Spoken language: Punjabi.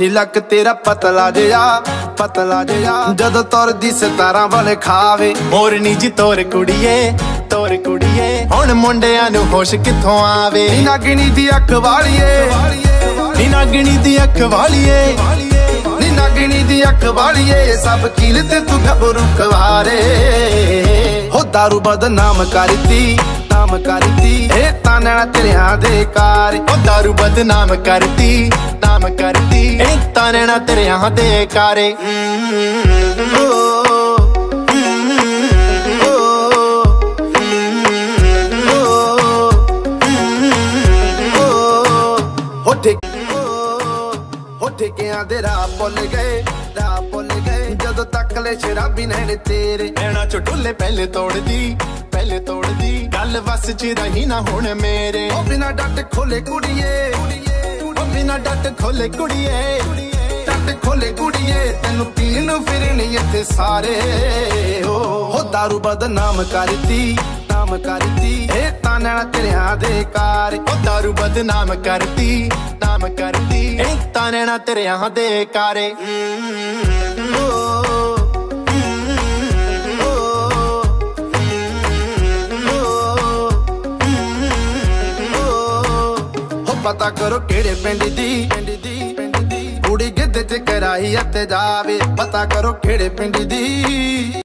ਨੀ ਲੱਕ ਤੇਰਾ ਪਤਲਾ ਜਿਹਾ ਜਦੋਂ ਤੁਰਦੀ ਸਿਤਾਰਾਂ ਵਾਲੇ ਖਾਵੇ। ਮੋਰਨੀ ਜੀ ਤੋਰ ਕੁੜੀਏ ਹੁਣ ਮੁੰਡਿਆਂ ਨੂੰ ਹੋਸ਼ ਕਿੱਥੋਂ ਆਵੇ। ਨੀ ਨਾਗਣੀ ਦੀ ਅੱਖ ਵਾਲੀਏ, ਨੀ ਨਾਗਣੀ ਦੀ ਅੱਖ ਵਾਲੀਏ, ਨੀ ਨਾਗਣੀ ਦੀ ਅੱਖ ਵਾਲੀਏ, ਸਭ ਕੀਲ ਤੇ ਤੂੰ ਗੱਭਰੂ ਖਵਾਰੇ। ਹੋ ਦਾਰੂ ਬਦਨਾਮ ਕਰਤੀ ਇਹ ਤਾਂ ਨੈਣਾ ਤੇਰਿਆਂ ਦੇ ਕਾਰ। ਉਹ ਦਾਰੂ ਬਦਨਾਮ ਕਰਤੀ ਇਹ ਤਾਂ ਨੈਣਾ ਤੇਰਿਆਂ ਦੇ ਕਾਰੇ। ਹੋ ਠੇਕਿਆਂ ਦੇ ਰਾਹ ਭੁੱਲ ਗਏ ਜਦੋਂ ਤੱਕ ਲੈ ਸ਼ਰਾਬੀ ਨੈਣ ਤੇਰੇ। ਨੈਣਾ ਚੋਂ ਢੁੱਲੇ ਪਹਿਲੇ ਤੋੜਦੀ ਗੱਲ ਵਸ ਚ ਰਹੀ ਨਾ ਹੁਣ ਮੇਰੇ। ਉਹ ਬਿਨਾ ਡੱਟ ਖੋਲੇ ਕੁੜੀਏ, ਬਿਨਾ ਡੱਟ ਖੋਲੇ ਕੁੜੀਏ, ਡੱਟ ਖੋਲੇ ਕੁੜੀਏ, ਤੈਨੂੰ ਪੀਣ ਨੂੰ ਫਿਰਨੀ ਇੱਥੇ ਸਾਰੇ। ਹੋ ਦਾਰੂ ਬਦਨਾਮ ਕਰਤੀ ਇਹ ਤਾਂ ਨੈਣਾ ਤੇਰਿਆਂ ਦੇ ਕਾਰ। ਉਹ ਦਾਰੂ ਬਦਨਾਮ ਕਰਤੀ ਇਹ ਤਾਂ ਨੈਣਾ ਤੇਰਿਆਂ ਦੇ ਕਾਰੇ। ਪਤਾ ਕਰੋ ਕਿਹੜੇ ਪਿੰਡ ਦੀ ਕੁੜੀ ਗਿੱਧੇ ਚ ਕਰਾਈ ਅਤੇ ਜਾਵੇ। ਪਤਾ ਕਰੋ ਕਿਹੜੇ ਪਿੰਡ ਦੀ